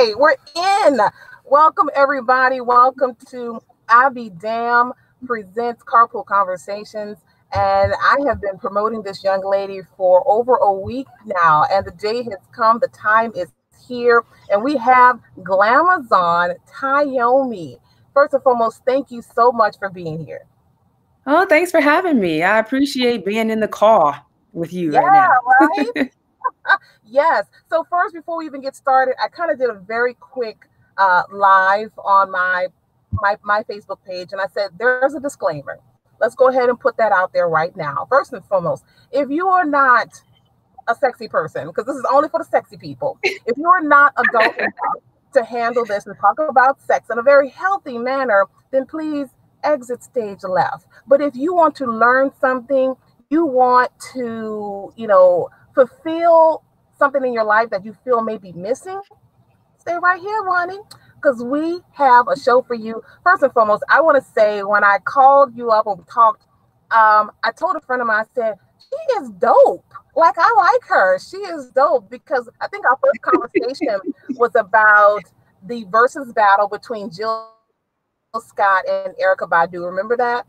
Okay, we're in. Welcome, everybody. Welcome to Ibedamned presents Carpool Conversations. And I have been promoting this young lady for over a week now. And the day has come. The time is here. And we have Glamazon Tyomi. First and foremost, thank you so much for being here. Oh, thanks for having me. I appreciate being in the car with you Yeah, right now. right? Yes. So first, before we even get started, I kind of did a very quick live on my Facebook page, and I said there's a disclaimer. Let's go ahead and put that out there right now. First and foremost, if you are not a sexy person, because this is only for the sexy people, if you are not adult enough to handle this and talk about sex in a very healthy manner, then please exit stage left. But if you want to learn something, you want to, fulfill something in your life that you feel may be missing, stay right here, Ronnie, because we have a show for you. First and foremost, I want to say when I called you up and we talked, I told a friend of mine, I said, she is dope. Like, I like her. She is dope because I think our first conversation was about the versus battle between Jill Scott and Erykah Badu. Remember that?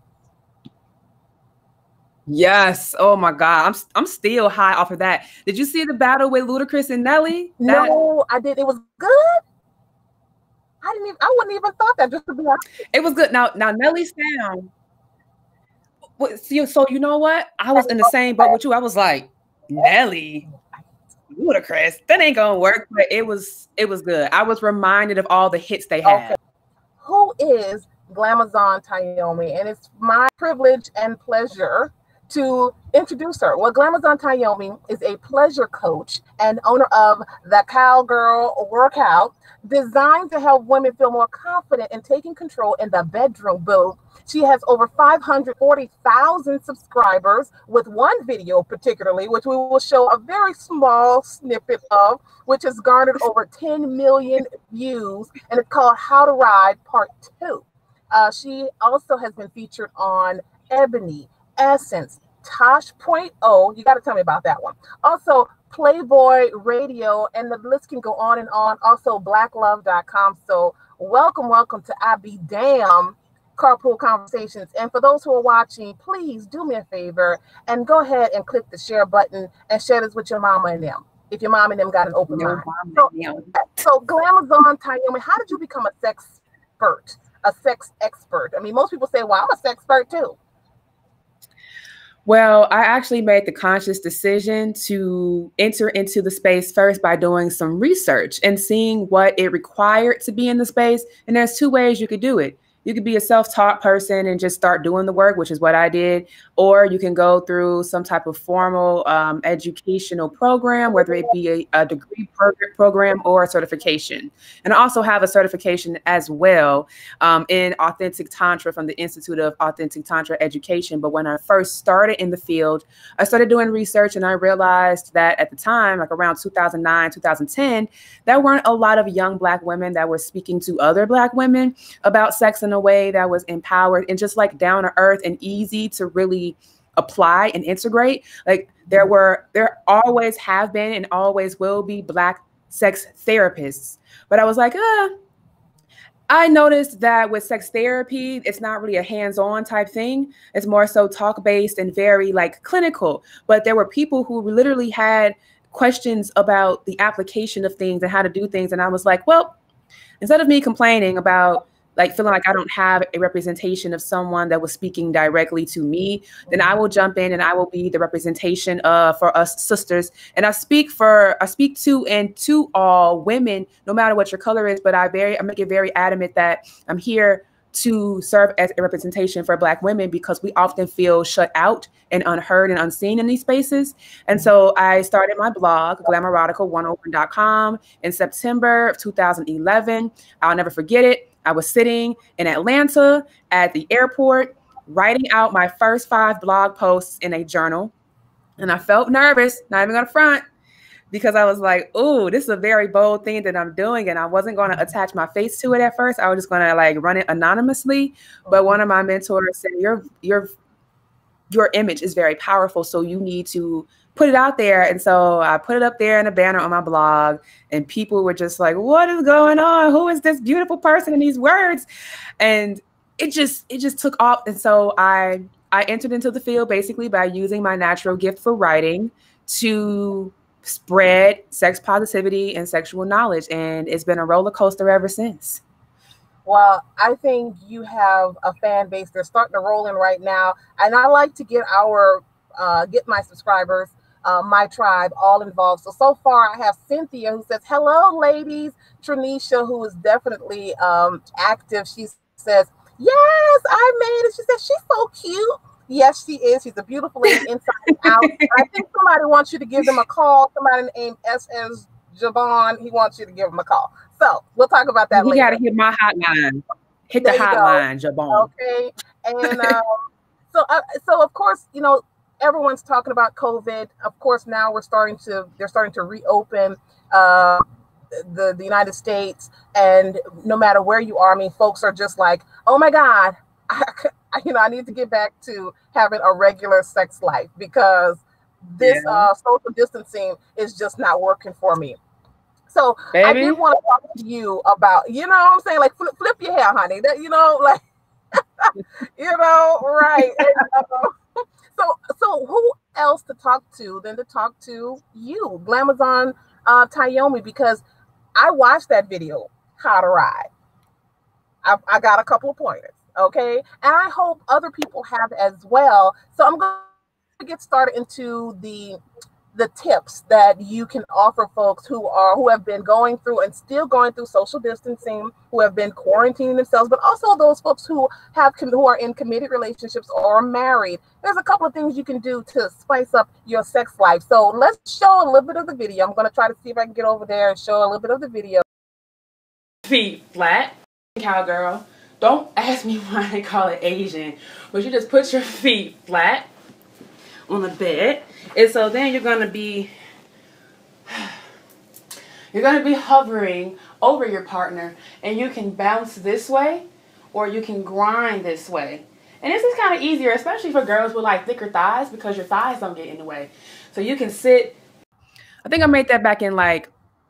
Yes. Oh my God. I'm still high off of that. Did you see the battle with Ludacris and Nelly? No, I did. It was good. I wouldn't even thought that, just to be honest. It was good. Now Nelly's sound. So you know what? I was in the same boat with you. I was like, Nelly, Ludacris, that ain't gonna work. But it was good. I was reminded of all the hits they had. Okay. Who is Glamazon Tyomi? And it's my privilege and pleasure to introduce her. Well, Glamazon Tyomi is a pleasure coach and owner of the Cowgirl Workout, designed to help women feel more confident in taking control in the bedroom. Boo. She has over 540,000 subscribers, with one video particularly, which we will show a very small snippet of, which has garnered over 10 million views, and it's called How to Ride Part 2. She also has been featured on Ebony, Essence, Tosh.0. You got to tell me about that one. Also, Playboy Radio, and the list can go on and on. Also, blacklove.com. So welcome to Ibedamned Carpool Conversations. And for those who are watching, please do me a favor and go ahead and click the share button and share this with your mama and them, if your mom and them got an open mind. So Glamazon Tyomi, how did you become a sex expert? I mean, most people say, well, I'm a sex expert too. Well, I actually made the conscious decision to enter into the space first by doing some research and seeing what it required to be in the space. And there's two ways you could do it. You could be a self-taught person and just start doing the work, which is what I did. Or you can go through some type of formal educational program, whether it be a degree program or a certification. And I also have a certification as well in Authentic Tantra from the Institute of Authentic Tantra Education. But when I first started in the field, I started doing research, and I realized that at the time, like around 2009, 2010, there weren't a lot of young Black women that were speaking to other Black women about sex in a way that was empowered and just like down to earth and easy to really apply and integrate. Like there always have been and always will be Black sex therapists. But I was like, I noticed that with sex therapy, it's not really a hands-on type thing. It's more so talk-based and very like clinical. But there were people who literally had questions about the application of things and how to do things. And I was like, well, instead of me complaining about like feeling like I don't have a representation of someone that was speaking directly to me, then I will jump in and I will be the representation for us sisters. And I speak to and to all women, no matter what your color is. But I make it very adamant that I'm here to serve as a representation for Black women, because we often feel shut out and unheard and unseen in these spaces. And so I started my blog, glamouradical101.com, in September of 2011. I'll never forget it. I was sitting in Atlanta at the airport, writing out my first 5 blog posts in a journal. And I felt nervous, not even gonna front, because I was like, oh, this is a very bold thing that I'm doing. And I wasn't going to attach my face to it at first. I was just going to like run it anonymously. But one of my mentors said, your image is very powerful. So you need to put it out there. And so I put it up there in a banner on my blog, and people were just like, what is going on? Who is this beautiful person in these words? And it just took off. And so I entered into the field basically by using my natural gift for writing to spread sex positivity and sexual knowledge. And it's been a roller coaster ever since. Well, I think you have a fan base. They're starting to roll in right now. And I like to get my subscribers, my tribe, all involved. So far I have Cynthia, who says, hello, ladies. Tranisha, who is definitely active. She says, yes, I made it. She says, she's so cute. Yes, she is. She's a beautiful lady inside and out. I think somebody wants you to give them a call. Somebody named S.S. Javon, he wants you to give him a call. So we'll talk about that later. You got to hit my hotline. Hit the hotline, Javon. Okay. And so of course, you know, everyone's talking about COVID. Of course, now they're starting to reopen the United States. And no matter where you are, I mean, folks are just like, oh my God, I need to get back to having a regular sex life because this social distancing is just not working for me. So I did want to talk to you about, you know what I'm saying? Like flip your hair, honey. That, you know, like, you know, right. And, so who else to talk to than to talk to you, Glamazon Tyomi, because I watched that video, How to Ride. I got a couple of pointers. Okay. And I hope other people have as well. So I'm going to get started into the tips that you can offer folks who have been going through and still going through social distancing, who have been quarantining themselves, but also those folks who are in committed relationships or married. There's a couple of things you can do to spice up your sex life. So let's show a little bit of the video. I'm going to try to see if I can get over there and show a little bit of the video. Feet flat, cowgirl. Don't ask me why they call it Asian, but you just put your feet flat on the bed. And so then you're going to be hovering over your partner, and you can bounce this way or you can grind this way. And this is kind of easier, especially for girls with like thicker thighs, because your thighs don't get in the way. So you can sit. I think I made that back in like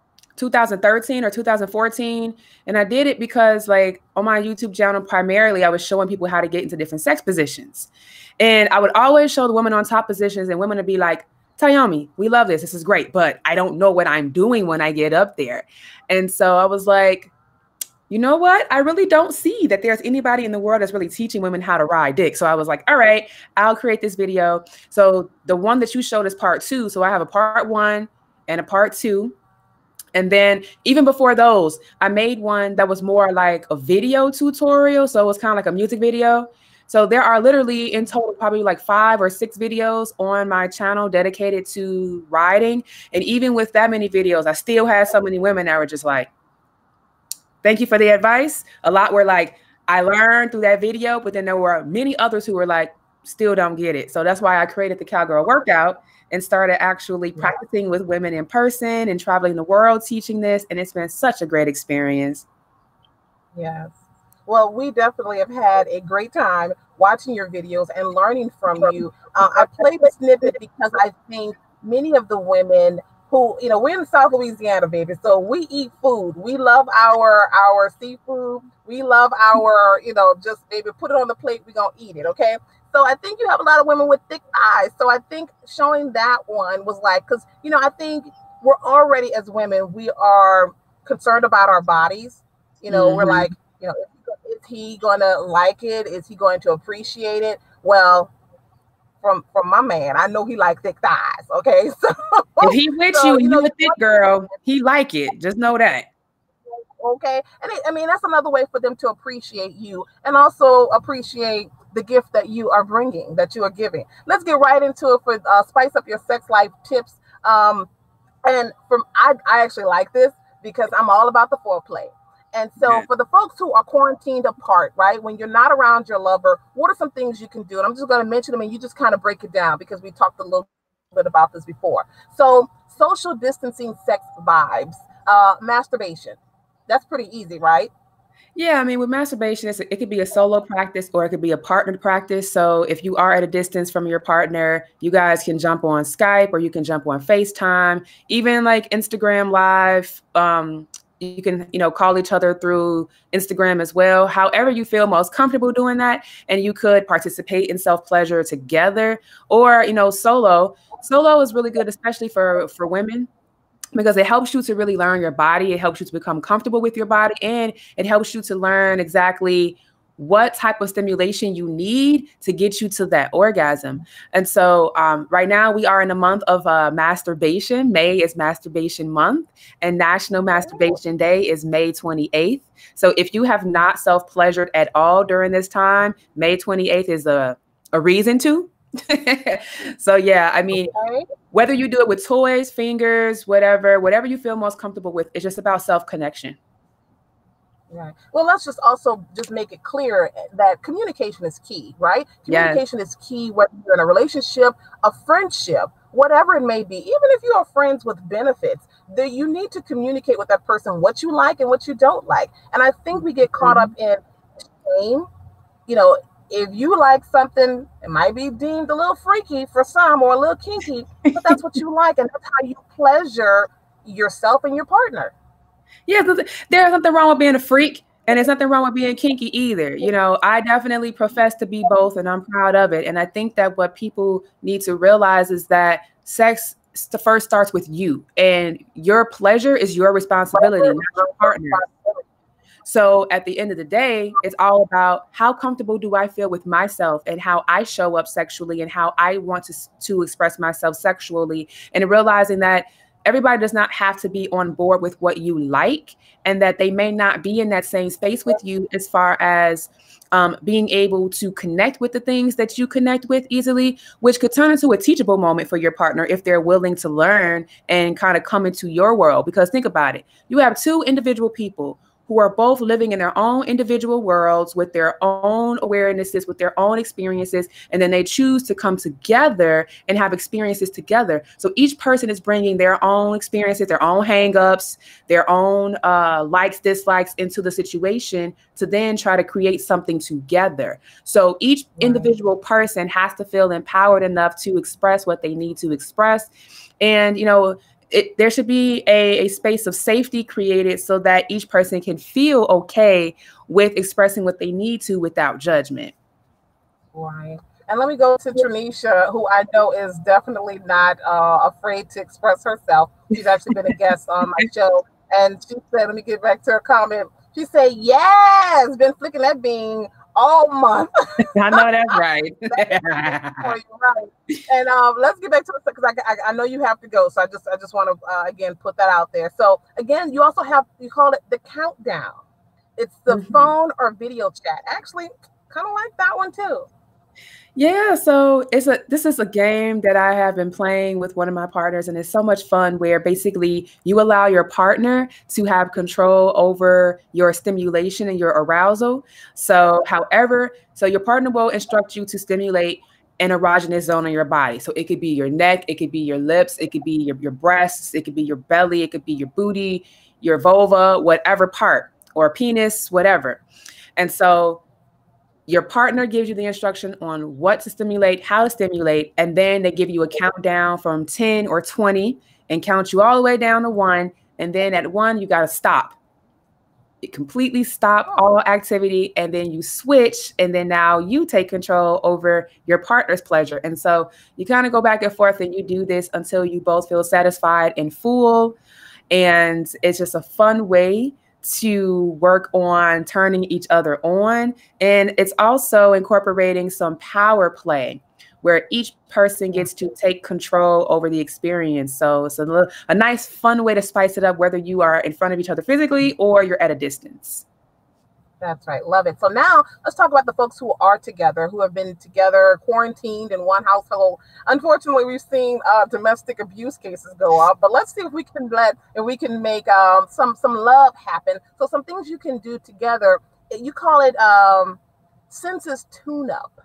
2013 or 2014. And I did it because like on my YouTube channel, primarily I was showing people how to get into different sex positions. And I would always show the women on top positions, and women would be like, Tyomi, we love this. This is great, but I don't know what I'm doing when I get up there. And so I was like, you know what? I really don't see that there's anybody in the world that's really teaching women how to ride dick. So I was like, all right, I'll create this video. So the one that you showed is part 2. So I have a part 1 and a part 2. And then even before those, I made one that was more like a video tutorial. So it was kind of like a music video. So there are literally in total probably like 5 or 6 videos on my channel dedicated to riding. And even with that many videos, I still had so many women that were just like, thank you for the advice. A lot were like, I learned through that video, but then there were many others who were like, still don't get it. So that's why I created the Cowgirl Workout and started actually practicing with women in person and traveling the world teaching this. And it's been such a great experience. Yes. Well, we definitely have had a great time watching your videos and learning from you. I played the snippet because I think many of the women who, you know, we're in South Louisiana, baby. So we eat food. We love our seafood. We love our, you know, just maybe put it on the plate. We're going to eat it. Okay. So I think you have a lot of women with thick thighs. So I think showing that one was like, because, you know, I think we're already as women, we are concerned about our bodies. You know, we're like, you know, is he going to like it? Is he going to appreciate it? Well, from my man, I know he likes thick thighs. Okay. So if he with you know, a thick girl, he like it. Just know that. Okay. And I mean, that's another way for them to appreciate you and also appreciate the gift that you are bringing, that you are giving. Let's get right into it for spice up your sex life tips. And I actually like this because I'm all about the foreplay. And so for the folks who are quarantined apart, right, when you're not around your lover, what are some things you can do? And I'm just going to mention them and you just kind of break it down because we talked a little bit about this before. So social distancing sex vibes, masturbation. That's pretty easy, right? Yeah, I mean, with masturbation, it could be a solo practice or it could be a partnered practice. So if you are at a distance from your partner, you guys can jump on Skype or you can jump on FaceTime, even like Instagram Live. You can, call each other through Instagram as well. However you feel most comfortable doing that, and you could participate in self-pleasure together or, solo. Solo is really good, especially for women, because it helps you to really learn your body. It helps you to become comfortable with your body, and it helps you to learn exactly what type of stimulation you need to get you to that orgasm. And so right now we are in a month of masturbation. May is masturbation month, and National Masturbation Day is May 28th. So if you have not self-pleasured at all during this time, May 28th is a reason to. So yeah, I mean, whether you do it with toys, fingers, whatever you feel most comfortable with, it's just about self-connection. Right. Well, let's just also just make it clear that communication is key, right? Communication is key, whether you're in a relationship, a friendship, whatever it may be. Even if you are friends with benefits, you need to communicate with that person what you like and what you don't like. And I think we get caught up in shame. If you like something, it might be deemed a little freaky for some or a little kinky, but that's what you like, and that's how you pleasure yourself and your partner. Yeah, there's nothing wrong with being a freak, and there's nothing wrong with being kinky either. I definitely profess to be both, and I'm proud of it. And I think that what people need to realize is that sex first starts with you, and your pleasure is your responsibility, not your partner. So at the end of the day, it's all about how comfortable do I feel with myself and how I show up sexually and how I want to express myself sexually, and realizing that everybody does not have to be on board with what you like, and that they may not be in that same space with you as far as being able to connect with the things that you connect with easily, which could turn into a teachable moment for your partner if they're willing to learn and kind of come into your world. Because think about it, you have two individual people who are both living in their own individual worlds with their own awarenesses, with their own experiences, and then they choose to come together and have experiences together. So each person is bringing their own experiences, their own hangups, their own likes, dislikes into the situation to then try to create something together. So each individual person has to feel empowered enough to express what they need to express. And, there should be a space of safety created so that each person can feel okay with expressing what they need to without judgment. Right. And let me go to Tranisha, who I know is definitely not afraid to express herself. She's actually been a guest on my show. And she said, let me get back to her comment. She said, yes, been flicking that bean all month. I know that's right. Right. And let's get back to it because I know you have to go. So I just want to again put that out there. So again, you also you call it the countdown. It's the phone or video chat. Actually, kind of like that one too. Yeah, so this is a game that I have been playing with one of my partners, and it's so much fun where basically you allow your partner to have control over your stimulation and your arousal. So your partner will instruct you to stimulate an erogenous zone in your body. So it could be your neck, it could be your lips, it could be your breasts, it could be your belly, it could be your booty, your vulva, whatever part, or penis, whatever. And so your partner gives you the instruction on what to stimulate, how to stimulate, and then they give you a countdown from 10 or 20 and count you all the way down to 1. And then at 1, you got to stop. You completely stop all activity, and then you switch, and then now you take control over your partner's pleasure. And so you kind of go back and forth, and you do this until you both feel satisfied and full. And it's just a fun way to work on turning each other on. And it's also incorporating some power play where each person gets to take control over the experience. So it's a nice, fun way to spice it up, whether you are in front of each other physically or you're at a distance. That's right. Love it. So now let's talk about the folks who are together, who have been together, quarantined in one household. Unfortunately, we've seen domestic abuse cases go up, but let's see if we can make some love happen. So some things you can do together. You call it senses tune-up.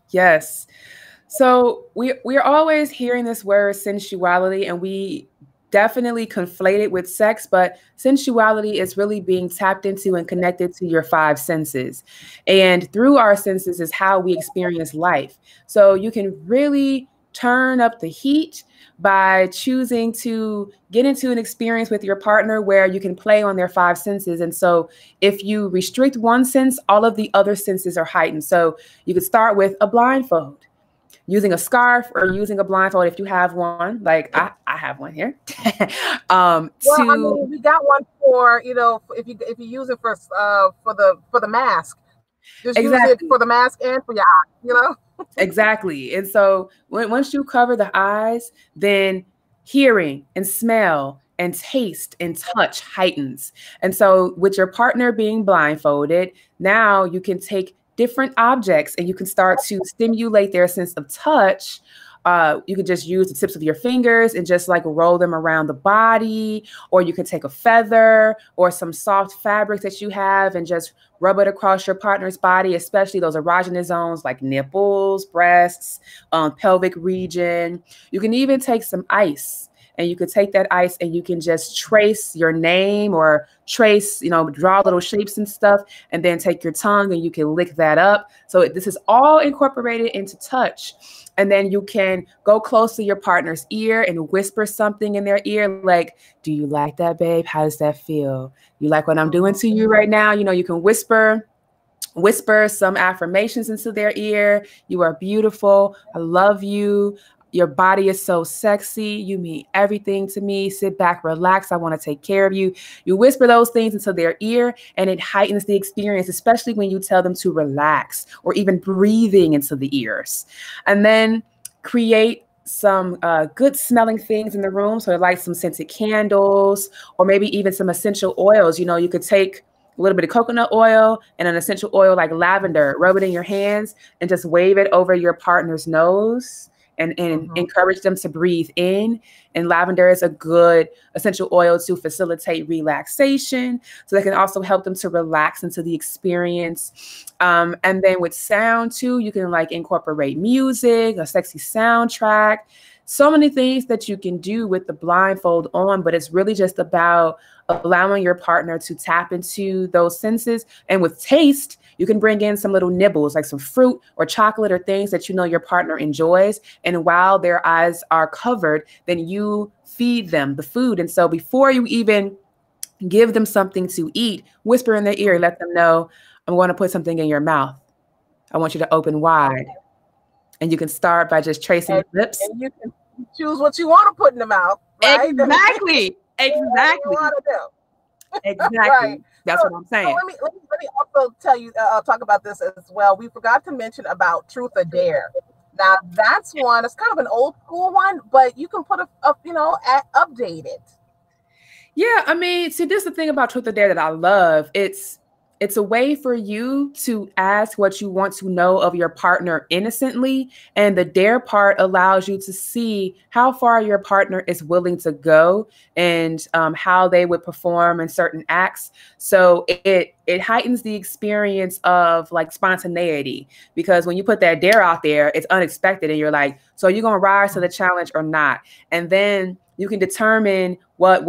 Yes. So we're always hearing this word sensuality, and we definitely conflated with sex, but sensuality is really being tapped into and connected to your five senses. And through our senses is how we experience life. So you can really turn up the heat by choosing to get into an experience with your partner where you can play on their five senses. And so if you restrict one sense, all of the other senses are heightened. So you could start with a blindfold, using a scarf or using a blindfold if you have one. Like I have one here. Well, I mean, we got one for, you know, if you use it for the mask, just use it for the mask and for your eye, you know. Exactly. And so once you cover the eyes, then hearing and smell and taste and touch heightens. And so with your partner being blindfolded, now you can take different objects and you can start to stimulate their sense of touch. You could just use the tips of your fingers and just like roll them around the body, or you could take a feather or some soft fabric that you have and just rub it across your partner's body, especially those erogenous zones like nipples, breasts, pelvic region. You can even take some ice, and you could take that ice and you can just trace your name or trace, you know, draw little shapes and stuff, and then take your tongue and you can lick that up. So this is all incorporated into touch. And then you can go close to your partner's ear and whisper something in their ear, like, do you like that, babe? How does that feel? You like what I'm doing to you right now? You know, you can whisper some affirmations into their ear. You are beautiful. I love you. Your body is so sexy. You mean everything to me. Sit back, relax. I want to take care of you. You whisper those things into their ear and it heightens the experience, especially when you tell them to relax or even breathing into the ears. And then create some good smelling things in the room. So like some scented candles or maybe even some essential oils. You know, you could take a little bit of coconut oil and an essential oil like lavender, rub it in your hands and just wave it over your partner's nose. And encourage them to breathe in. And lavender is a good essential oil to facilitate relaxation. So that can also help them to relax into the experience. And then with sound too, you can like incorporate music, a sexy soundtrack, so many things that you can do with the blindfold on, but it's really just about allowing your partner to tap into those senses. And with taste, you can bring in some little nibbles, like some fruit or chocolate or things that you know your partner enjoys. And while their eyes are covered, then you feed them the food. And so before you even give them something to eat, whisper in their ear, let them know, I'm going to put something in your mouth. I want you to open wide. And you can start by just tracing your lips. And you can choose what you want to put in the mouth. Right? Exactly. Exactly. Exactly. Right. That's what I'm saying. So let me also tell you, talk about this as well. We forgot to mention about Truth or Dare. Now that's one. It's kind of an old school one, but you can put update it. Yeah, I mean, see, this is the thing about Truth or Dare that I love. It's a way for you to ask what you want to know of your partner innocently. And the dare part allows you to see how far your partner is willing to go and how they would perform in certain acts. So it heightens the experience of like spontaneity, because when you put that dare out there, it's unexpected. And you're like, so you're going to rise to the challenge or not? And then you can determine what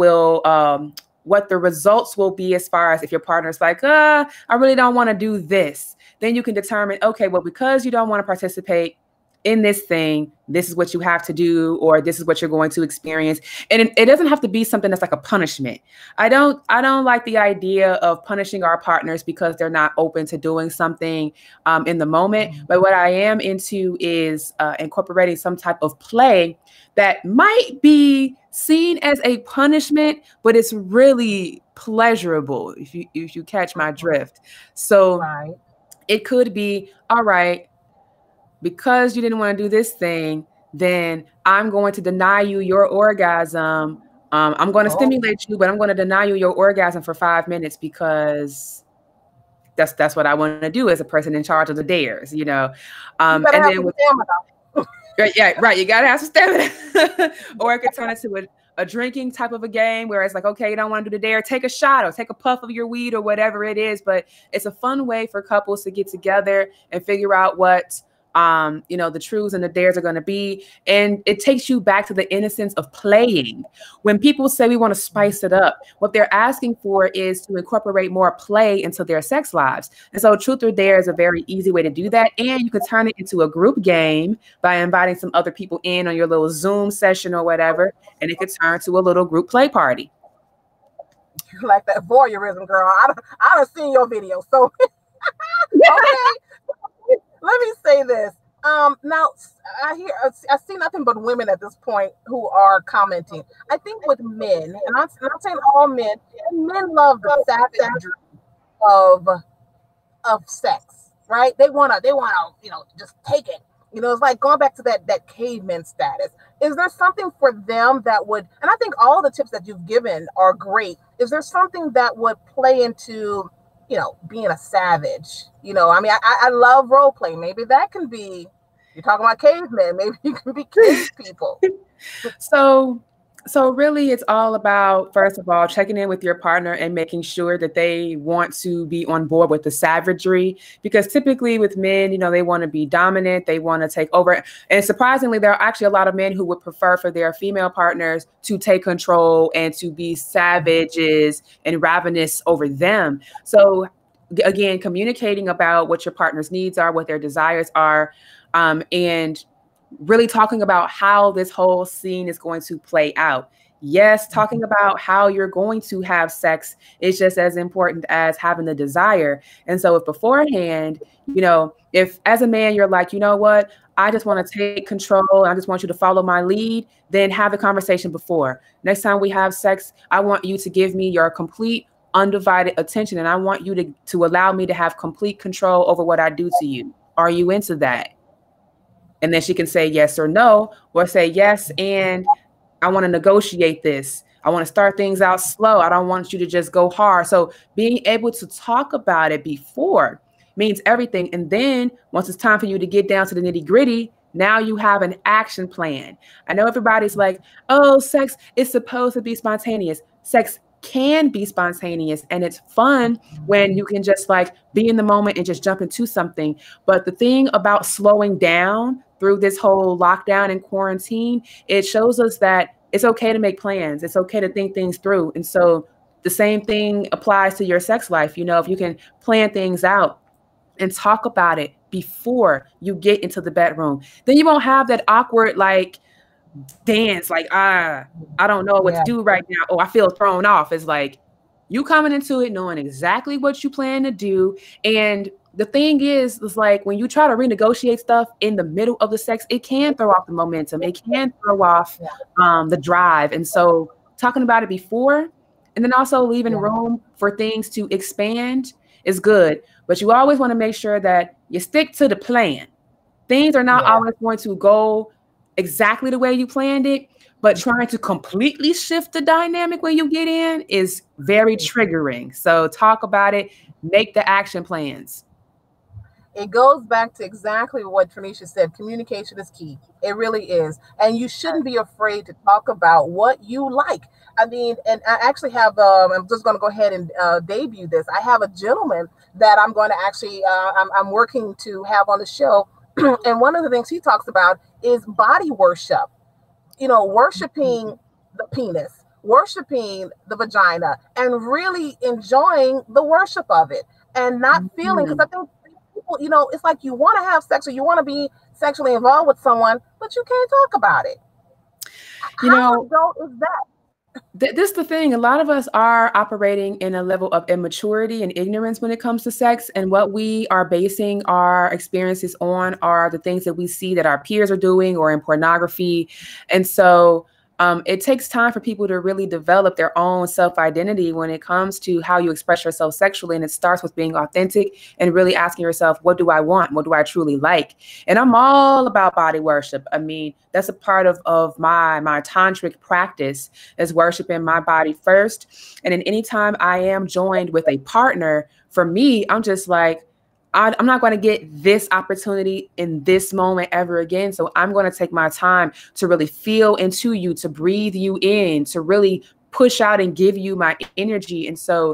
the results will be as far as if your partner's like, I really don't want to do this. Then you can determine, okay, well, because you don't want to participate in this thing, this is what you have to do, or this is what you're going to experience. And it doesn't have to be something that's like a punishment. I don't like the idea of punishing our partners because they're not open to doing something in the moment. But what I am into is incorporating some type of play that might be seen as a punishment, but it's really pleasurable if you catch my drift. So it could be, all right, because you didn't want to do this thing, then I'm going to deny you your orgasm. I'm going to stimulate you, but I'm going to deny you your orgasm for 5 minutes because that's what I want to do as a person in charge of the dares, you know. And then with yeah, right. You gotta have some stamina. Or it could turn into a drinking type of a game where it's like, okay, you don't want to do the dare, take a shot or take a puff of your weed or whatever it is. But it's a fun way for couples to get together and figure out what the truths and the dares are going to be. And it takes you back to the innocence of playing. When people say we want to spice it up, what they're asking for is to incorporate more play into their sex lives. And so truth or dare is a very easy way to do that. And you can turn it into a group game by inviting some other people in on your little Zoom session or whatever. And it could turn to a little group play party. You like that voyeurism, girl. I done seen your video. So, okay. Let me say this. Now I see nothing but women at this point who are commenting. I think with men, and I'm not saying all men, men love the savagery of sex, right? They wanna, just take it. It's like going back to that caveman status. Is there something for them that would, and I think all the tips that you've given are great. Is there something that would play into, being a savage? I love role play. Maybe that can be, you're talking about cavemen, maybe you can be cave people. So really it's all about, first of all, checking in with your partner and making sure that they want to be on board with the savagery, because typically with men, they want to be dominant. They want to take over. And surprisingly, there are actually a lot of men who would prefer for their female partners to take control and to be savages and ravenous over them. So again, communicating about what your partner's needs are, what their desires are, and really talking about how this whole scene is going to play out. Yes, talking about how you're going to have sex is just as important as having the desire. And so if beforehand, if as a man, you're like, you know what, I just want to take control, I just want you to follow my lead, then have the conversation before. Next time we have sex, I want you to give me your complete undivided attention. And I want you to allow me to have complete control over what I do to you. Are you into that? And then she can say yes or no, or say yes, and I want to negotiate this. I want to start things out slow. I don't want you to just go hard. So being able to talk about it before means everything. And then once it's time for you to get down to the nitty gritty, now you have an action plan. I know everybody's like, oh, sex is supposed to be spontaneous. Sex can be spontaneous, and it's fun when you can just be in the moment and just jump into something. But the thing about slowing down through this whole lockdown and quarantine, it shows us that it's okay to make plans. It's okay to think things through. And so the same thing applies to your sex life. If you can plan things out and talk about it before you get into the bedroom, then you won't have that awkward dance, I don't know what to do right now. Oh, I feel thrown off. It's you coming into it knowing exactly what you plan to do. And the thing is when you try to renegotiate stuff in the middle of the sex, it can throw off the momentum. It can throw off the drive. And so talking about it before, and then also leaving room for things to expand is good. But you always want to make sure that you stick to the plan. Things are not always going to go exactly the way you planned it, but trying to completely shift the dynamic when you get in is very triggering. So talk about it, make the action plans. It goes back to exactly what Tranisha said. Communication is key. It really is. And you shouldn't be afraid to talk about what you like. I mean, and I actually have, I'm just going to go ahead and debut this. I have a gentleman that I'm going to actually, I'm working to have on the show. And one of the things he talks about is body worship, worshiping the penis, worshiping the vagina, and really enjoying the worship of it and not feeling, because I think people, it's like you want to have sex or you want to be sexually involved with someone, but you can't talk about it. How adult is that? This is the thing. A lot of us are operating in a level of immaturity and ignorance when it comes to sex. And what we are basing our experiences on are the things that we see that our peers are doing or in pornography. And so it takes time for people to really develop their own self-identity when it comes to how you express yourself sexually. And it starts with being authentic and really asking yourself, what do I want? What do I truly like? And I'm all about body worship. I mean, that's a part of my tantric practice, is worshiping my body first. And then anytime I am joined with a partner, for me, I'm just I'm not going to get this opportunity in this moment ever again. So I'm going to take my time to really feel into you, to breathe you in, to really push out and give you my energy. And so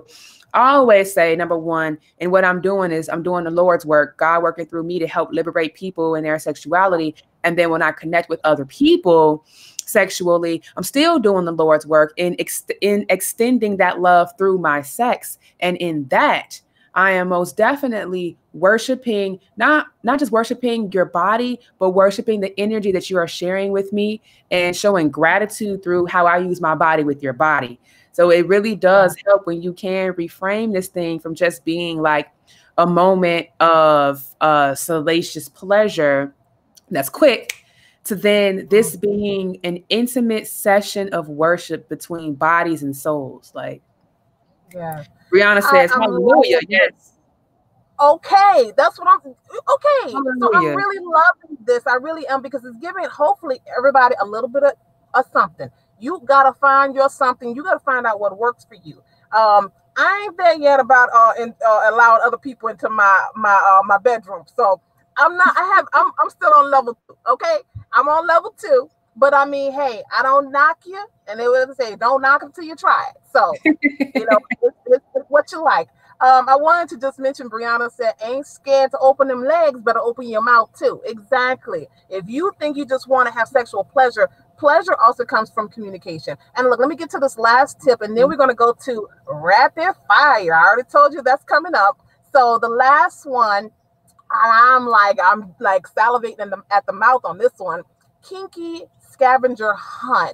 I always say, number one, and what I'm doing is I'm doing the Lord's work, God working through me to help liberate people in their sexuality. And then when I connect with other people sexually, I'm still doing the Lord's work in extending that love through my sex. And in that, I am most definitely worshiping, not just worshiping your body, but worshiping the energy that you are sharing with me and showing gratitude through how I use my body with your body. So it really does help when you can reframe this thing from just being like a moment of salacious pleasure that's quick to then this being an intimate session of worship between bodies and souls. Like, yeah. Brianna says, hallelujah. Yes. Okay, that's what I'm. Okay, Hallelujah. So I'm really loving this. I really am, because it's giving hopefully everybody a little bit of something. You gotta find your something. You gotta find out what works for you. I ain't there yet about allowing other people into my bedroom. So I'm not. I'm still on level 2. Okay, I'm on level 2. But I mean, hey, I don't knock you, and they would say, don't knock until you try it. So it's what you like. I wanted to just mention, Brianna said, ain't scared to open them legs, better open your mouth too. Exactly. If you think you just want to have sexual pleasure, pleasure also comes from communication. And look, let me get to this last tip, and then we're going to go to rapid fire. I already told you that's coming up. So the last one, I'm like salivating at the mouth on this one. Kinky scavenger hunt.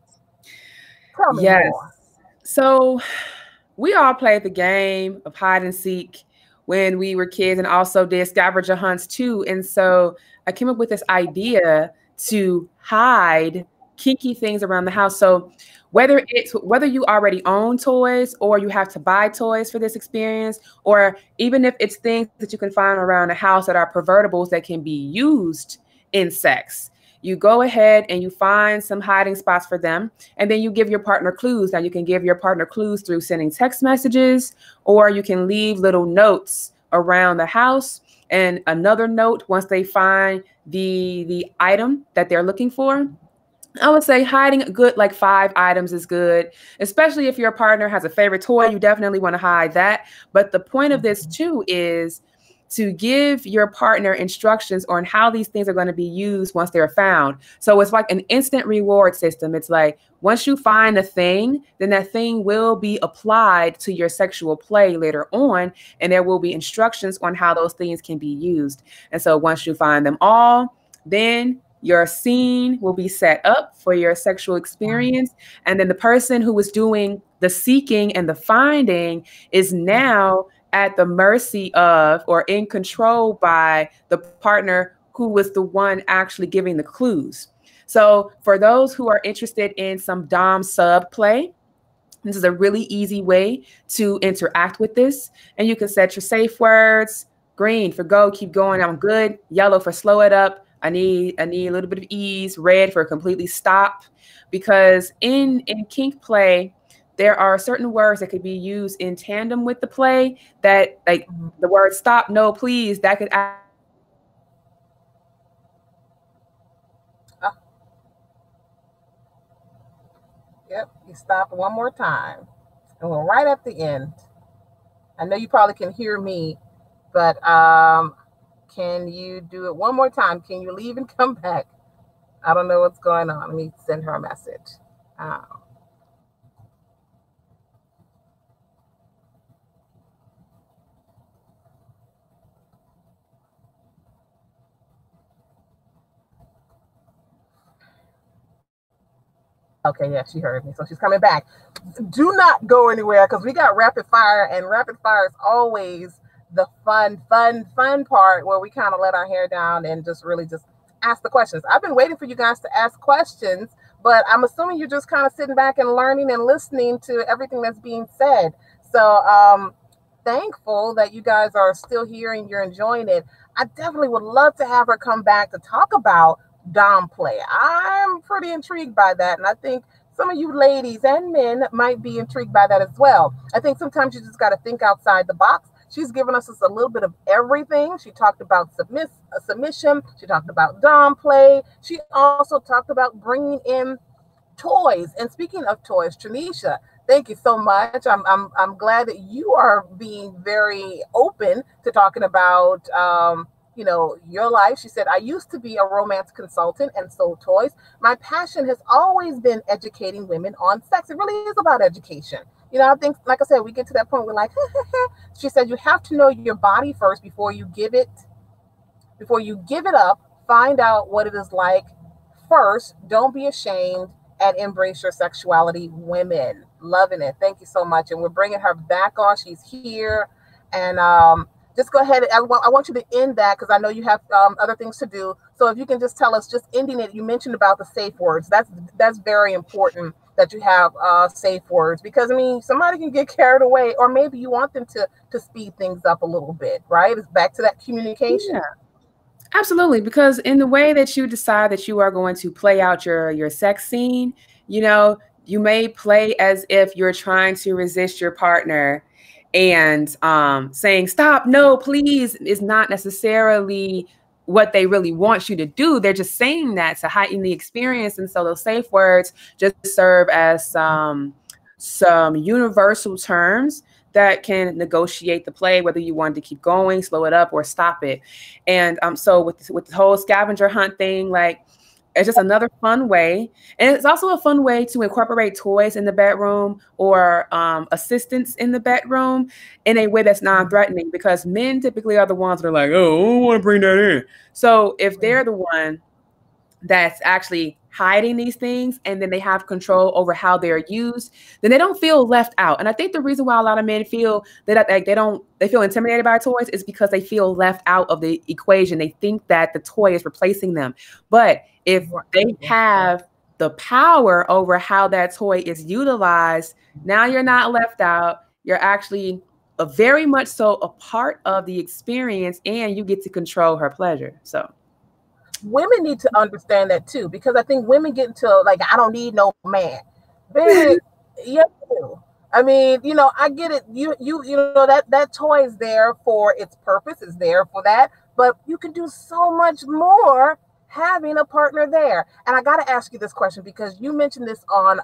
Tell me more. So we all played the game of hide and seek when we were kids, and also did scavenger hunts too. And so I came up with this idea to hide kinky things around the house. So whether you already own toys or you have to buy toys for this experience, or even if it's things that you can find around the house that are pervertibles that can be used in sex, you go ahead and you find some hiding spots for them, and then you give your partner clues. Now you can give your partner clues through sending text messages, or you can leave little notes around the house, and another note once they find the item that they're looking for. I would say hiding a good 5 items is good, especially if your partner has a favorite toy. You definitely want to hide that. But the point of this too is to give your partner instructions on how these things are going to be used once they're found. So it's like an instant reward system. It's like once you find a thing, then that thing will be applied to your sexual play later on, and there will be instructions on how those things can be used. And so once you find them all, then your scene will be set up for your sexual experience. And then the person who was doing the seeking and the finding is now at the mercy of, or in control by, the partner who was the one actually giving the clues. So for those who are interested in some dom sub play, this is a really easy way to interact with this. And you can set your safe words: green for go, keep going, I'm good; yellow for slow it up, I need a little bit of ease; red for completely stop. Because in kink play, there are certain words that could be used in tandem with the play, that like the word stop, no, please, that could Yep, you stop one more time. And we're right at the end. I know you probably can hear me, but can you do it one more time? Can you leave and come back? I don't know what's going on. Let me send her a message. Okay, yeah, she heard me. So she's coming back. Do not go anywhere, because we got rapid fire, and rapid fire is always the fun part, where we kind of let our hair down and just really just ask the questions. I've been waiting for you guys to ask questions, but I'm assuming you're just kind of sitting back and learning and listening to everything that's being said. So thankful that you guys are still here and you're enjoying it. I definitely would love to have her come back to talk about dom play. I'm pretty intrigued by that, and I think some of you ladies and men might be intrigued by that as well. I think sometimes you just got to think outside the box. She's given us a little bit of everything. She talked about submission. She talked about dom play. She also talked about bringing in toys. And speaking of toys, Tranisha, Thank you so much. I'm glad that you are being very open to talking about your life. She said, I used to be a romance consultant and sold toys. My passion has always been educating women on sex. It really is about education. I think, like I said, we get to that point, we're like, she said, you have to know your body first before you give it up. Find out what it is like first. Don't be ashamed and embrace your sexuality. Women, loving it. Thank you so much. And we're bringing her back on. She's here. And just go ahead. I want you to end that because I know you have other things to do. So if you can just tell us, just ending it, you mentioned about the safe words. That's very important that you have safe words, because I mean, somebody can get carried away, or maybe you want them to speed things up a little bit, right? It's back to that communication. Yeah. Absolutely, because in the way that you decide that you are going to play out your sex scene, you may play as if you're trying to resist your partner, and saying stop, no, please is not necessarily what they really want you to do. They're just saying that to heighten the experience. And so those safe words just serve as some universal terms that can negotiate the play, whether you want to keep going, slow it up, or stop it. And so with the whole scavenger hunt thing, like, it's just another fun way. And it's also a fun way to incorporate toys in the bedroom, or assistance in the bedroom, in a way that's non-threatening, because men typically are the ones that are like, oh, I don't want to bring that in. So if they're the one that's actually hiding these things, and then they have control over how they're used, then they don't feel left out. And I think the reason why a lot of men feel that they feel intimidated by toys is because they feel left out of the equation. They think that the toy is replacing them. But if they have the power over how that toy is utilized, now you're not left out. You're actually very much so a part of the experience, and you get to control her pleasure. So women need to understand that too, because I think women get into like, I don't need no man. Baby, yeah, I mean, I get it. You know that toy is there for its purpose, is there for that, but you can do so much more having a partner there. And I got to ask you this question, because you mentioned this on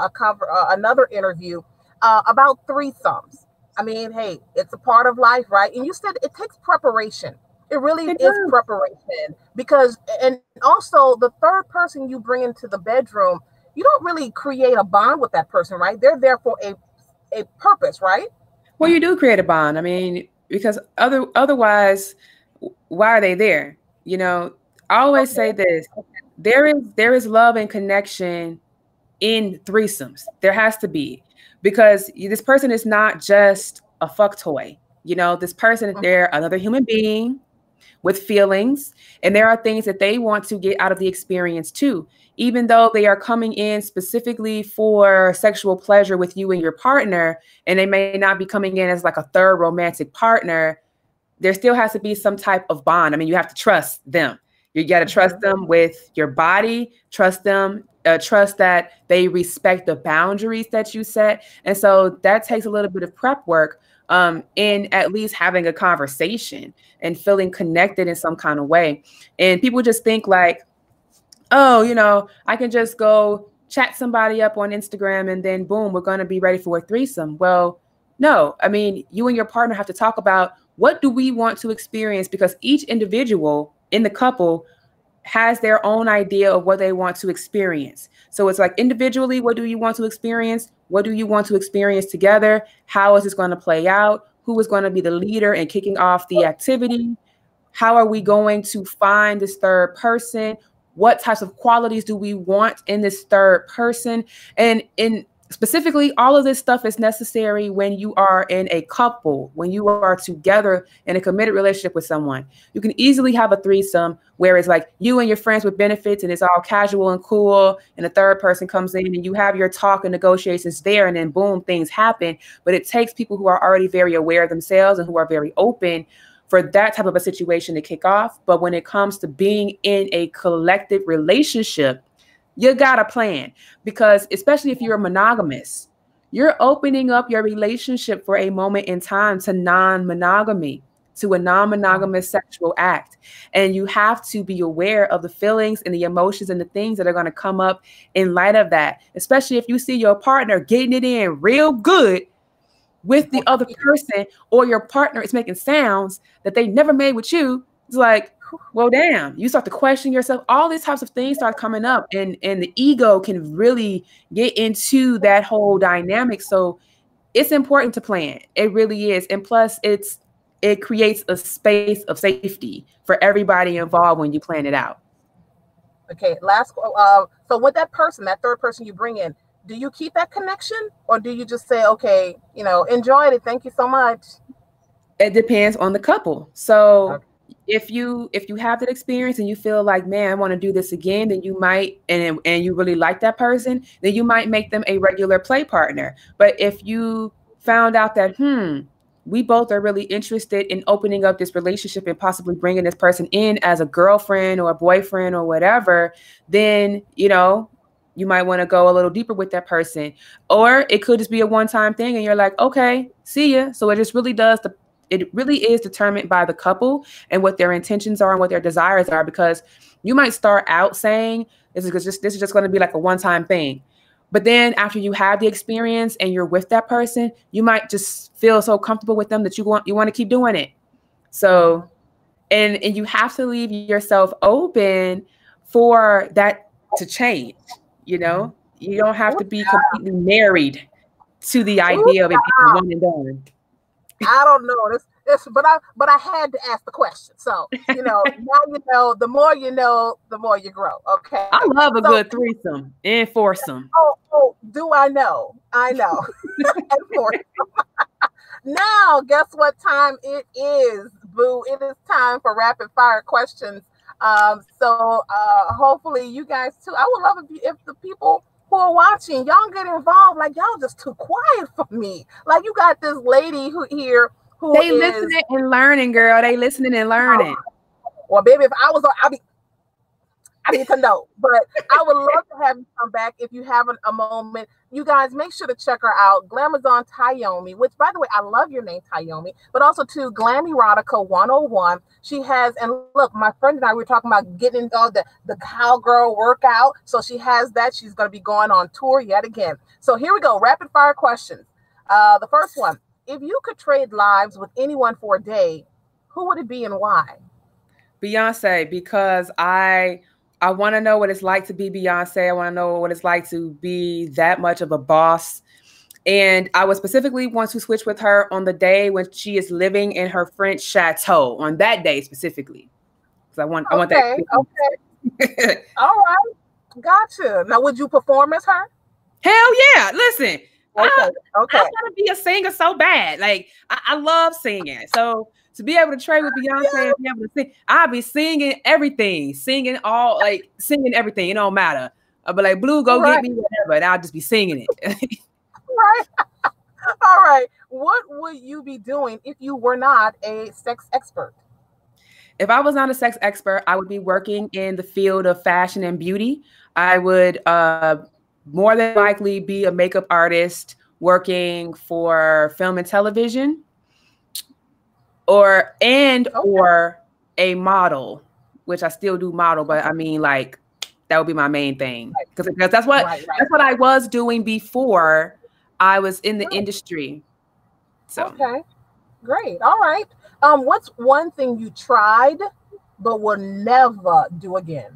another interview about threesomes. I mean, hey, it's a part of life, right? And you said it takes preparation. It really is preparation, because, and also the third person you bring into the bedroom, you don't really create a bond with that person, right? They're there for a purpose, right? Well, you do create a bond. I mean, because otherwise, why are they there? I always say this: there is love and connection in threesomes. There has to be, because this person is not just a fuck toy. This person, they're another human being with feelings, and there are things that they want to get out of the experience too. Even though they are coming in specifically for sexual pleasure with you and your partner, and they may not be coming in as like a third romantic partner, there still has to be some type of bond. I mean, you have to trust them. You got to trust them with your body, trust them, trust that they respect the boundaries that you set. And so that takes a little bit of prep work, in at least having a conversation and feeling connected in some kind of way. And people just think like, oh, I can just go chat somebody up on Instagram and then boom, we're going to be ready for a threesome. Well, no, I mean, you and your partner have to talk about, what do we want to experience? Because each individual in the couple has their own idea of what they want to experience. So it's like, individually, what do you want to experience? What do you want to experience together? How is this going to play out? Who is going to be the leader in kicking off the activity? How are we going to find this third person? What types of qualities do we want in this third person? And specifically, all of this stuff is necessary when you are in a couple, when you are together in a committed relationship with someone. You can easily have a threesome where it's like you and your friends with benefits, and it's all casual and cool, and the third person comes in and you have your talk and negotiations there, and then boom, things happen. But it takes people who are already very aware of themselves and who are very open for that type of a situation to kick off. But when it comes to being in a collective relationship, you got a plan, because especially if you're monogamous, you're opening up your relationship for a moment in time to non-monogamy. to a non-monogamous sexual act. And you have to be aware of the feelings and the emotions and the things that are going to come up in light of that, especially if you see your partner getting it in real good with the other person, or your partner is making sounds that they never made with you. It's like, well, damn, you start to question yourself. All these types of things start coming up, and the ego can really get into that whole dynamic. So it's important to plan. It really is. And plus it creates a space of safety for everybody involved when you plan it out. Okay, so with that person, that third person you bring in, do you keep that connection, or do you just say, okay, enjoyed it, thank you so much? It depends on the couple. So okay. if you have that experience and you feel like, man, I want to do this again, then you might, and you really like that person, then you might make them a regular play partner. But if you found out that, we both are really interested in opening up this relationship and possibly bringing this person in as a girlfriend or a boyfriend or whatever, then, you might want to go a little deeper with that person. Or it could just be a one-time thing and you're like, okay, see ya. So it really is determined by the couple and what their intentions are and what their desires are, because you might start out saying this is just going to be like a one-time thing. But then after you have the experience and you're with that person, you might just feel so comfortable with them that you want to keep doing it. So, and you have to leave yourself open for that to change. You don't have to be completely married to the idea of it being one and done. I don't know this, but I had to ask the question. So now the more you know, the more you grow. Okay. I love a good threesome and foursome. Oh, do I know? I know. And foursome. Now, guess what time it is, boo? It is time for rapid fire questions. So hopefully you guys too. I would love if the people who are watching, y'all get involved. Like, y'all just too quiet for me. Like, you got this lady who listening and learning, girl. They listening and learning. Well, baby, if I was on, I need to know. But I would love to have you come back if you have a moment. You guys, make sure to check her out, Glamazon Tyomi, which, by the way, I love your name, Tyomi, but also to Glamerotica 101. She has, and look, my friend and I were talking about getting all the cowgirl workout. So she has that. She's going to be going on tour yet again. So here we go. Rapid fire questions. The first one, if you could trade lives with anyone for a day, who would it be and why? Beyonce, because I want to know what it's like to be Beyonce. I want to know what it's like to be that much of a boss. And I would specifically want to switch with her on the day when she is living in her French chateau, on that day specifically. Because I want that. Okay. All right. Gotcha. Now, would you perform as her? Hell yeah. Listen. Okay. I want to be a singer so bad. Like, I love singing. So to be able to trade with Beyonce and be able to sing, I'll be singing everything, singing everything. It don't matter. I'll be like, Blue, go get me whatever, and I'll just be singing it. Right. All right. What would you be doing if you were not a sex expert? If I was not a sex expert, I would be working in the field of fashion and beauty. I would more than likely be a makeup artist working for film and television. Or a model, which I still do model, but I mean, like, that would be my main thing, because that's what I was doing before I was in the industry. So okay, great. All right. What's one thing you tried but will never do again?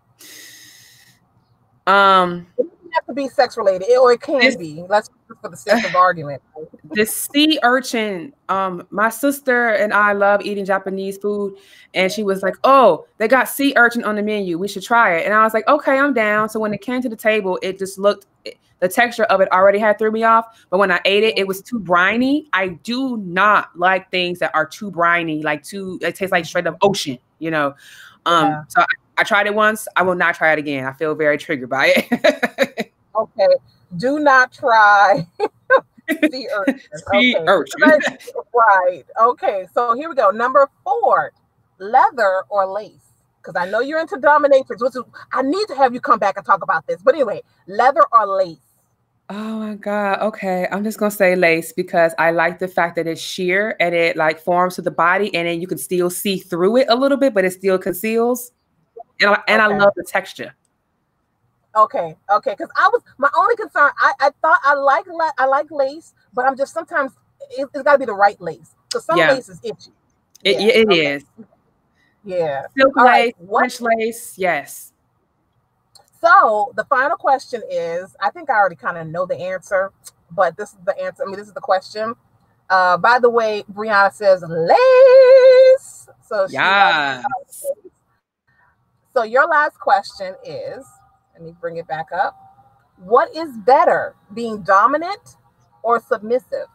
It doesn't have to be sex related, or it can be. Let's for the sake of argument. The sea urchin. My sister and I love eating Japanese food, and she was like, "Oh, they got sea urchin on the menu. We should try it." And I was like, "Okay, I'm down." So when it came to the table, it just looked. The texture of it already had threw me off. But when I ate it, it was too briny. I do not like things that are too briny, it tastes like straight up ocean, So I tried it once. I will not try it again. I feel very triggered by it. Okay. Do not try sea urchin. Sea urchin. Right. Okay. So here we go. Number 4, leather or lace? Because I know you're into dominatrix, which is, I need to have you come back and talk about this. But anyway, leather or lace? Oh my God. Okay. I'm just gonna say lace because I like the fact that it's sheer and it like forms to the body and then you can still see through it a little bit, but it still conceals. And I Okay. love the texture. Okay. Okay. Because I was my only concern. I thought I like lace, but I'm just sometimes it's got to be the right lace. So some Yeah, lace is itchy. it, Yeah. it Okay. is. Yeah. Silk All right. lace, What? French lace. Yes. So the final question is, I think I already kind of know the answer, but this is the answer. I mean, this is the question. By the way, Brianna says lace. So she likes Yes. lace. So your last question is, let me bring it back up. What is better, being dominant or submissive?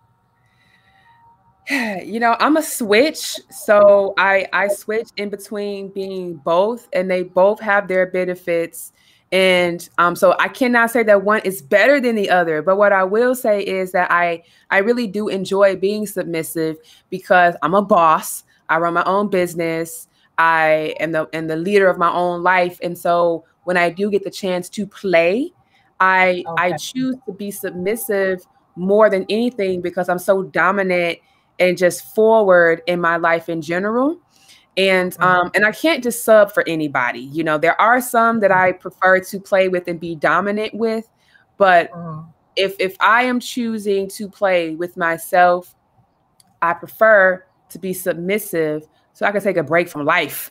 I'm a switch. So I switch in between being both and they both have their benefits. And so I cannot say that one is better than the other. But what I will say is that I really do enjoy being submissive because I'm a boss. I run my own business. I am the leader of my own life. And so when I do get the chance to play, I Okay. choose to be submissive more than anything because I'm so dominant and just forward in my life in general. And I can't just sub for anybody. There are some that I prefer to play with and be dominant with, but Mhm. if I am choosing to play with myself, I prefer to be submissive so I can take a break from life,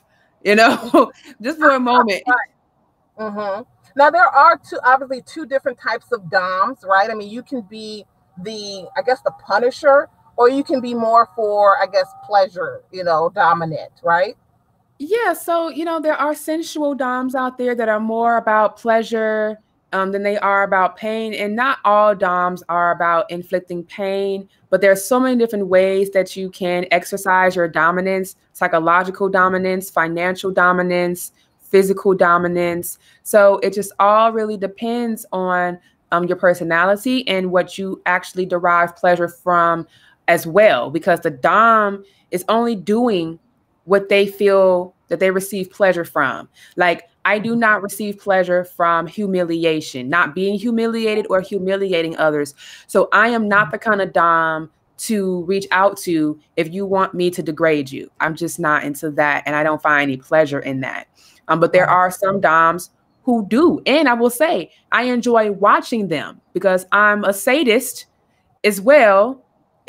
just for a moment. Mm-hmm. Now there are obviously two different types of doms, right? I mean, you can be I guess, the punisher, or you can be more for, I guess, pleasure, dominant, right? Yeah, so there are sensual doms out there that are more about pleasure than they are about pain, and not all doms are about inflicting pain. But there are so many different ways that you can exercise your dominance: psychological dominance, financial dominance, physical dominance. So it just all really depends on your personality and what you actually derive pleasure from as well, because the dom is only doing what they feel that they receive pleasure from. Like, I do not receive pleasure from humiliation, not being humiliated or humiliating others. So I am not the kind of dom to reach out to if you want me to degrade you. I'm just not into that, and I don't find any pleasure in that. But there Right. are some doms who do, and I will say I enjoy watching them because I'm a sadist as well.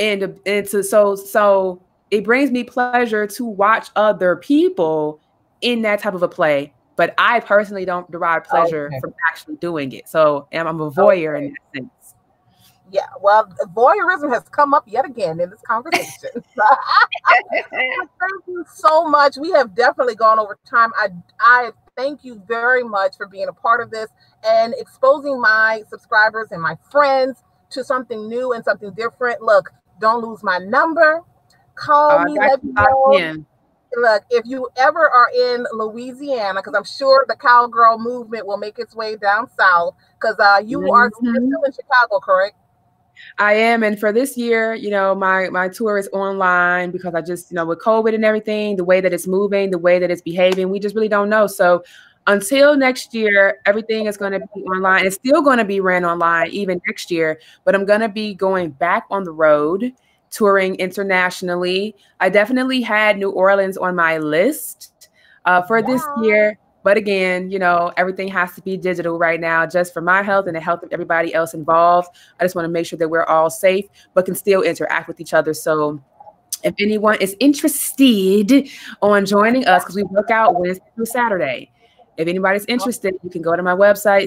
And so it brings me pleasure to watch other people in that type of a play, but I personally don't derive pleasure Okay. from actually doing it. So I'm a voyeur in Okay. that sense. Yeah. Well, voyeurism has come up yet again in this conversation. Thank you so much. We have definitely gone over time. I thank you very much for being a part of this and exposing my subscribers and my friends to something new and something different. Look, don't lose my number. Call I me, got let you me locked know. in. Look, if you ever are in Louisiana, because I'm sure the cowgirl movement will make its way down south, because you're Mhm. still in Chicago, correct? I am, and for this year, my tour is online because I just, with COVID and everything, the way that it's moving, the way that it's behaving, we just really don't know. So until next year, everything is going to be online. It's still going to be ran online even next year, but I'm going to be going back on the road, touring internationally. I definitely had New Orleans on my list for this Yeah. year. But again, everything has to be digital right now, just for my health and the health of everybody else involved. I just want to make sure that we're all safe, but can still interact with each other. So if anyone is interested on joining us, because we work out Wednesday through Saturday, if anybody's interested, you can go to my website,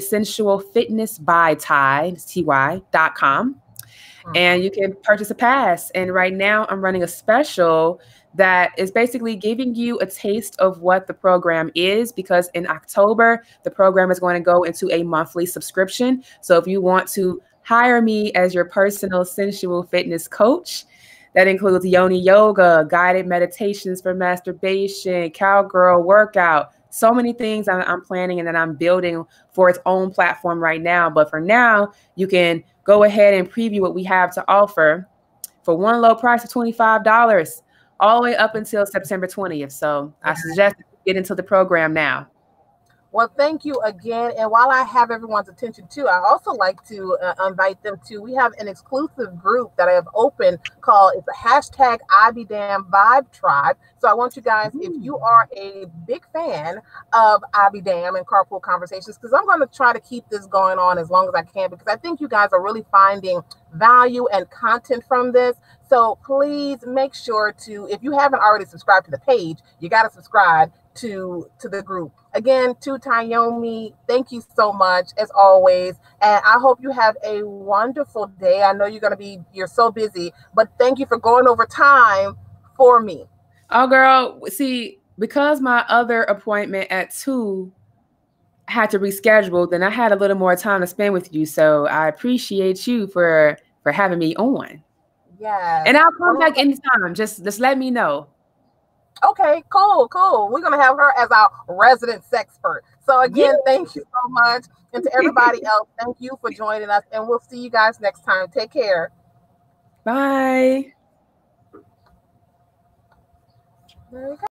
sensualfitnessbyty.com, and you can purchase a pass. And right now I'm running a special that is basically giving you a taste of what the program is, because in October, the program is going to go into a monthly subscription. So if you want to hire me as your personal sensual fitness coach, that includes yoni yoga, guided meditations for masturbation, cowgirl workout, so many things I'm planning and that I'm building for its own platform right now. But for now, you can go ahead and preview what we have to offer for one low price of $25 all the way up until September 20th. So I suggest you get into the program now. Well, thank you again. And while I have everyone's attention too, I also like to invite them to, we have an exclusive group that I have opened called, it's a hashtag Ibedamned Vibe Tribe. So I want you guys, if you are a big fan of Ibedamned and Carpool Conversations, because I'm going to try to keep this going on as long as I can, because I think you guys are really finding value and content from this. So please make sure to, if you haven't already subscribed to the page, you got to subscribe to the group. Again, to Tyomi, thank you so much as always. And I hope you have a wonderful day. I know you're so busy, but thank you for going over time for me. Oh, girl, see, because my other appointment at 2 had to reschedule, then I had a little more time to spend with you. So I appreciate you for having me on. Yes. And I'll come back anytime. Just let me know. Okay, cool. We're going to have her as our resident sexpert. So again, thank you so much. And to everybody else, thank you for joining us. And we'll see you guys next time. Take care. Bye. There we go.